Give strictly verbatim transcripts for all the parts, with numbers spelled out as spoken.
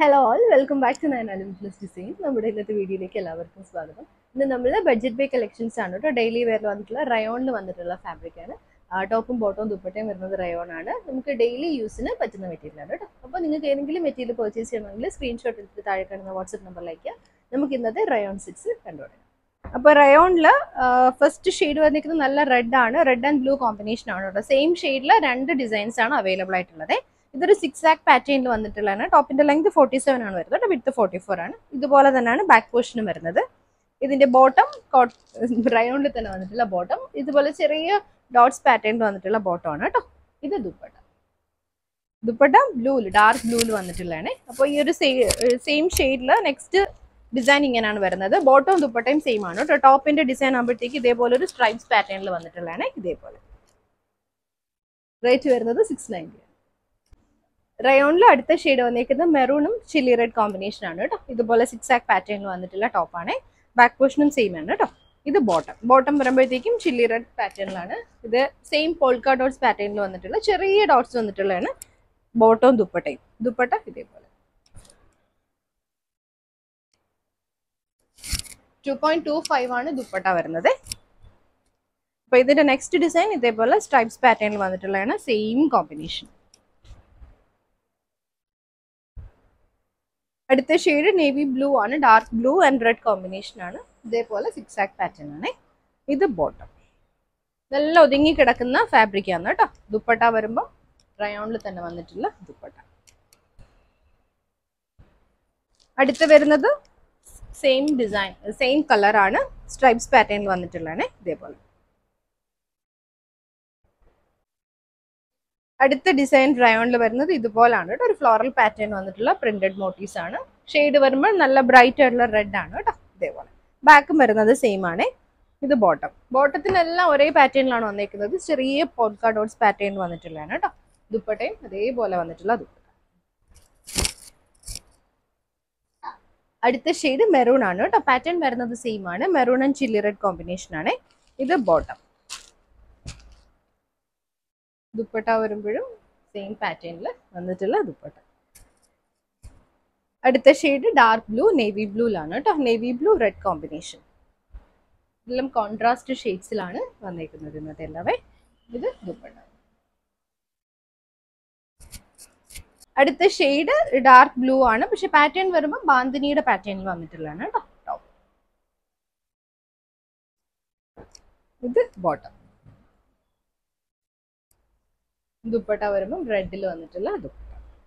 Hello all, welcome back to Nayana Limitless Designs. നമ്മുടെ ഇന്നത്തെ വീഡിയോയിലേക്ക് എല്ലാവർക്കും സ്വാഗതം. ഇന്ന് നമ്മൾ ബഡ്ജറ്റ് ബേ കളക്ഷൻസ് ആണ് കേട്ടോ. ഡെയിലി വെയറിൽ വന്നിട്ടുള്ള റയോണിൽ വന്നിട്ടുള്ള ഫാബ്രിക് ആണ്. ടോപ്പും ബോട്ടവും ദുപ്പട്ടയും വരുന്നത് റയോൺ ആണ്. നമുക്ക് ഡെയിലി യൂസിന് പറ്റുന്ന മെറ്റീരിയൽ ആണ് കേട്ടോ. അപ്പോൾ നിങ്ങൾക്ക് ഏതെങ്കിലും മെറ്റീരിയൽ പർച്ചേസ് ചെയ്യണമെങ്കിൽ സ്ക്രീൻഷോട്ട് എടുത്ത് താഴെ കാണുന്ന വാട്സ്ആപ്പ് നമ്പറിലേക്ക് നമുക്ക് ഇന്നത്തെ റയോൺ സിക്സ് കണ്ടുപിടിക്കാം. അപ്പോൾ റയോണിൽ ഫസ്റ്റ് ഷെയ്ഡ് വന്നിരിക്കുന്നത് നല്ല റെഡ് ആണ്. റെഡ് ആൻഡ് ബ്ലൂ കോമ്പിനേഷൻ ആണ് കേട്ടോ. സെയിം ഷെയ്ഡിൽ രണ്ട് ഡിസൈൻസ് ആണ് അവൈലബിൾ ആയിട്ടുള്ളത്. ഇതൊരു സിക്സ് ആക്ക് പാറ്റേണിൽ വന്നിട്ടുള്ളതാണ്. ടോപ്പിന്റെ ലെങ്ത് ഫോർട്ടി സെവൻ ആണ് വരുന്നത്, വിഡ്ത്ത് ഫോർട്ടി ഫോർ ആണ്. ഇതുപോലെ തന്നെയാണ് ബാക്ക് പോർഷനും വരുന്നത്. ഇതിന്റെ ബോട്ടം റയോണിൽ തന്നെ വന്നിട്ടുള്ള ബോട്ടം, ഇതുപോലെ ചെറിയ ഡോട്ട്സ് പാറ്റേണിൽ വന്നിട്ടുള്ള ബോട്ടം ആണ് കേട്ടോ. ഇത് ദുപ്പട്ട ദുപ്പട്ട ബ്ലൂല് ഡാർക്ക് ബ്ലൂല് വന്നിട്ടുള്ളതാണ്. അപ്പോൾ ഈ ഒരു സെയിം ഷെയ്ഡിൽ നെക്സ്റ്റ് ഡിസൈൻ ഇങ്ങനെയാണ് വരുന്നത്. ബോട്ടവും ദുപ്പട്ടയും സെയിം ആണ് കേട്ടോ. ടോപ്പിന്റെ ഡിസൈൻ ആകുമ്പോഴത്തേക്ക് ഇതേപോലെ ഒരു സ്ട്രൈപ്സ് പാറ്റേണിൽ വന്നിട്ടുള്ളതാണ്. ഇതേപോലെ റേറ്റ് വരുന്നത് സിക്സ് നയൻറ്റി. റയോണിൽ അടുത്ത ഷെയ്ഡ് വന്നിരിക്കുന്നത് മെറൂണും ചില്ലി റെഡ് കോമ്പിനേഷൻ ആണ് കേട്ടോ. ഇതുപോലെ സിക്സ് ആക്ക് പാറ്റേണിൽ വന്നിട്ടുള്ള ടോപ്പാണ്. ബാക്ക് പോർഷനും സെയിം ആണ് കേട്ടോ. ഇത് ബോട്ടം ബോട്ടം വരുമ്പോഴത്തേക്കും ചില്ലി റെഡ് പാറ്റേണിലാണ്. ഇത് സെയിം പോൾക്ക ഡോട്ട്സ് പാറ്റേണിൽ വന്നിട്ടുള്ള ചെറിയ ഡോട്ട്സ് വന്നിട്ടുള്ളതാണ് ബോട്ടവും ദുപ്പട്ടയും. ദുപ്പട്ട ഇതേപോലെ ടു പോയിന്റ് ടു ഫൈവ് ആണ് ദുപ്പട്ട വരുന്നത്. അപ്പൊ ഇതിന്റെ നെക്സ്റ്റ് ഡിസൈൻ ഇതേപോലെ സ്ട്രൈപ്സ് പാറ്റേണിൽ വന്നിട്ടുള്ളതാണ്. Same combination. അടുത്ത ഷെയ്ഡ് നേവി ബ്ലൂ ആണ്. Dark blue and red combination ആണ്. ഇതേപോലെ സിക്സ് ആക്ക് പാറ്റേൺ ആണ്. ഇത് ബോട്ടം നല്ല ഒതുങ്ങി കിടക്കുന്ന ഫാബ്രിക് ആണ് കേട്ടോ. ദുപ്പട്ട വരുമ്പോൾ റയോണിൽ തന്നെ വന്നിട്ടുള്ള ദുപ്പട്ട. അടുത്ത് വരുന്നത് സെയിം ഡിസൈൻ സെയിം കളർ ആണ്. സ്ട്രൈപ്സ് പാറ്റേണിൽ വന്നിട്ടുള്ളതാണ്. ഇതേപോലെ അടുത്ത ഡിസൈൻ റയോണിൽ വരുന്നത് ഇതുപോലാണ് കേട്ടോ. ഒരു ഫ്ലോറൽ പാറ്റേൺ വന്നിട്ടുള്ള പ്രിന്റഡ് മോട്ടീവ്സ് ആണ്. ഷെയ്ഡ് വരുമ്പോൾ നല്ല ബ്രൈറ്റ് ആയിട്ടുള്ള റെഡ് ആണ് കേട്ടോ. ഇതേപോലെ ബാക്കും വരുന്നത് സെയിം ആണ്. ഇത് ബോട്ടം ബോട്ടത്തിനെല്ലാം ഒരേ പാറ്റേണിലാണ് വന്നിരിക്കുന്നത്. ചെറിയ പോൾക്ക ഡോട്ട്സ് പാറ്റേൺ വന്നിട്ടുള്ളതാണ് കേട്ടോ. ദുപ്പട്ടയും അതേപോലെ വന്നിട്ടുള്ള ദുപ്പട്ട. അടുത്ത ഷെയ്ഡ് മെറൂൺ ആണ് കേട്ടോ. പാറ്റേൺ വരുന്നത് സെയിം ആണ്. Maroon and chilli red combination ആണ്. ഇത് ബോട്ടം. ദുപ്പട്ട വരുമ്പോഴും സെയിം പാറ്റേണിൽ വന്നിട്ടുള്ള ദുപ്പട്ട. അടുത്ത ഷെയ്ഡ് ഡാർക്ക് ബ്ലൂ നേവി ബ്ലൂലാണ് കേട്ടോ. Navy blue red combination. ഇതെല്ലാം കോൺട്രാസ്റ്റ് ഷെയ്ഡ്സിലാണ് വന്നിരിക്കുന്നത് ഇന്നത്തെ എല്ലാവേ. ഇത് ദുപ്പട്ട. അടുത്ത ഷെയ്ഡ് ഡാർക്ക് ബ്ലൂ ആണ്. പക്ഷെ പാറ്റേൺ വരുമ്പോൾ ബാന്തിനിയുടെ പാറ്റേണിൽ വന്നിട്ടുള്ളതാണ് കേട്ടോ. ടോപ്പ് ഇത് ബോട്ടം. ദുപ്പട്ട വരുമ്പോൾ റെഡിൽ വന്നിട്ടുള്ള ദുപ്പട്ട.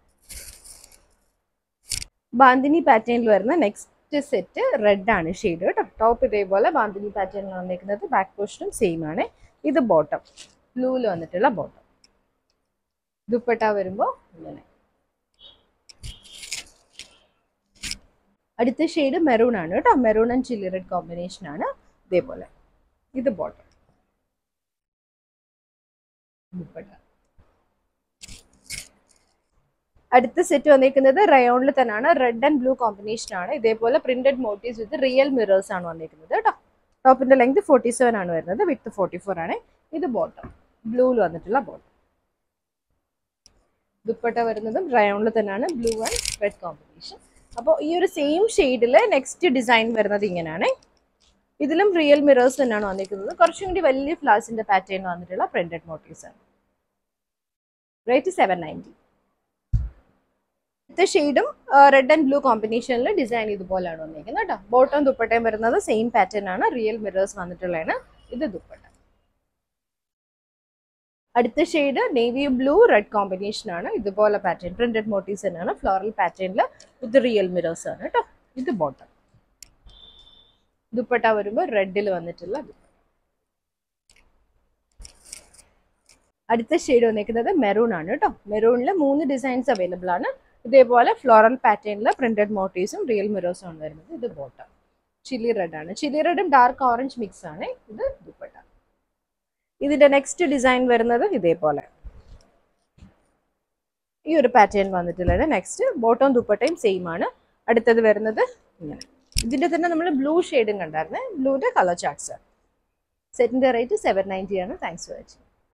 ബാന്തിനി പാറ്റേണിൽ വരുന്ന നെക്സ്റ്റ് സെറ്റ് റെഡ് ആണ് ഷെയ്ഡ് കേട്ടോ. ടോപ്പ് ഇതേപോലെ ബാന്തിനി പാറ്റേണിൽ വന്നിരിക്കുന്നത്. ബാക്ക് പോർഷനും സെയിം ആണ്. ഇത് ബോട്ടം ബ്ലൂവിൽ വന്നിട്ടുള്ള ബോട്ടം. ദുപ്പട്ട വരുമ്പോൾ ഇങ്ങനെ. അടുത്ത ഷെയ്ഡ് മെറൂൺ ആണ് കേട്ടോ. Maroon and chilli red combination ആണ്. ഇതേപോലെ ഇത് ബോട്ടം. ദുപ്പട്ട. അടുത്ത സെറ്റ് വന്നിരിക്കുന്നത് റയോണിൽ തന്നെയാണ്. റെഡ് ആൻഡ് ബ്ലൂ കോമ്പിനേഷൻ ആണ്. ഇതേപോലെ printed motives with real mirrors ആണ് വന്നിരിക്കുന്നത് കേട്ടോ. ടോപ്പിന്റെ ലെങ്ത് ഫോർട്ടി സെവൻ ആണ് വരുന്നത്, വിത്ത് ഫോർട്ടി ഫോർ ആണ്. ഇത് ബോട്ടം ബ്ലൂവിൽ വന്നിട്ടുള്ള ബോട്ടം. ദുപ്പട്ട വരുന്നതും റയോണിൽ തന്നെയാണ്. Blue and red combination. അപ്പോൾ ഈ ഒരു സെയിം ഷെയ്ഡിൽ നെക്സ്റ്റ് ഡിസൈൻ വരുന്നത് ഇങ്ങനെയാണ്. ഇതിലും റിയൽ മിറേഴ്സ് തന്നെയാണ് വന്നിരിക്കുന്നത്. കുറച്ചും കൂടി വലിയ ഫ്ലവേഴ്സിന്റെ പാറ്റേൺ വന്നിട്ടുള്ള പ്രിന്റഡ് മോട്ടീവ്സ് ആണ്. Rate seven ninety. അടുത്ത ഷെയ്ഡും റെഡ് ആൻഡ് ബ്ലൂ കോമ്പിനേഷനിൽ ഡിസൈൻ ഇതുപോലെയാണ് വന്നിരിക്കുന്നത് കേട്ടോ. ബോട്ടം ദുപ്പട്ടയും വരുന്നത് സെയിം പാറ്റേൺ ആണ്. റിയൽ മിറേഴ്സ് വന്നിട്ടുള്ളതാണ്. ഇത് ദുപ്പട്ട. അടുത്ത shade navy blue red combination ആണ്. ഇതുപോലെ പാറ്റേൺ പ്രിന്റഡ് മോട്ടീവ്സ് തന്നെയാണ്. ഫ്ലോറൽ പാറ്റേണിൽ വിത്ത് റിയൽ മിറേഴ്സ് ആണ് കേട്ടോ. ഇത് ബോട്ടം. ദുപ്പട്ട വരുമ്പോൾ റെഡിൽ വന്നിട്ടുള്ള ദുപ്പട്ട. അടുത്ത ഷെയ്ഡ് വന്നിരിക്കുന്നത് മെറൂൺ ആണ് കേട്ടോ. മെറൂണിൽ മൂന്ന് ഡിസൈൻസ് അവൈലബിൾ ആണ്. ഇതേപോലെ ഫ്ലോറൽ പാറ്റേണിൽ പ്രിന്റഡ് മോട്ടീവ്സും റിയൽ മിറേഴ്സും ആണ് വരുന്നത്. ഇത് ബോട്ടം. ചില്ലി റെഡ് ആണ്. ചില്ലി റെഡും ഡാർക്ക് ഓറഞ്ച് മിക്സ് ആണ്. ഇത് ദുപ്പട്ട. ഇതിന്റെ നെക്സ്റ്റ് ഡിസൈൻ വരുന്നത് ഇതേപോലെ ഈ ഒരു പാറ്റേൺ വന്നിട്ടുള്ളത്. നെക്സ്റ്റ് ബോട്ടവും ദുപ്പട്ടയും സെയിം ആണ്. അടുത്തത് വരുന്നത് ഇങ്ങനെ. ഇതിന്റെ തന്നെ നമ്മൾ ബ്ലൂ ഷെയ്ഡും കണ്ടായിരുന്നേ. ബ്ലൂന്റെ കളർ ചാർട്ട്സ്. സെറ്റിന്റെ റേറ്റ് സെവൻ നയൻറ്റി ആണ്. Thanks for watching.